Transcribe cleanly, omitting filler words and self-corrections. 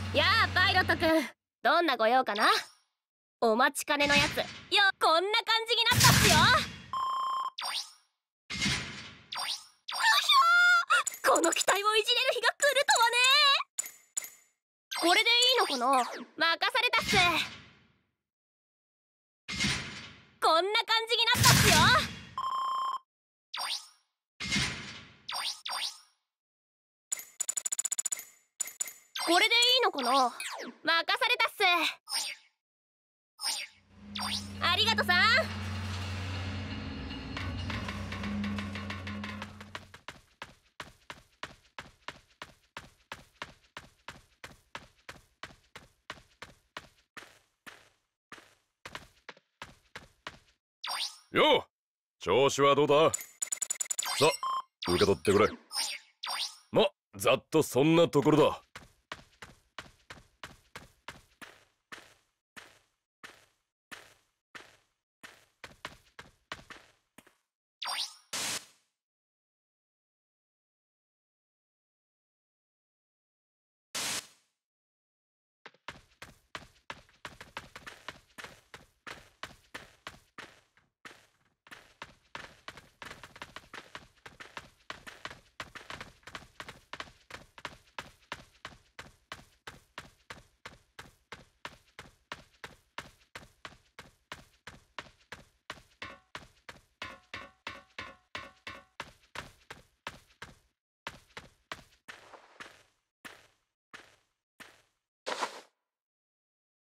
やあパイロットくん、どんなご用かな。お待ちかねのやつよ。こんな感じになったっすよ。この機体をいじれる日が来るとはね。これでいいのかな。任されたっす。こんな感じになったっすよ。これでいいのかな。任されたっす。ありがとさん。 よう、調子はどうだ。さあ受け取ってくれ。ま、ざっとそんなところだ。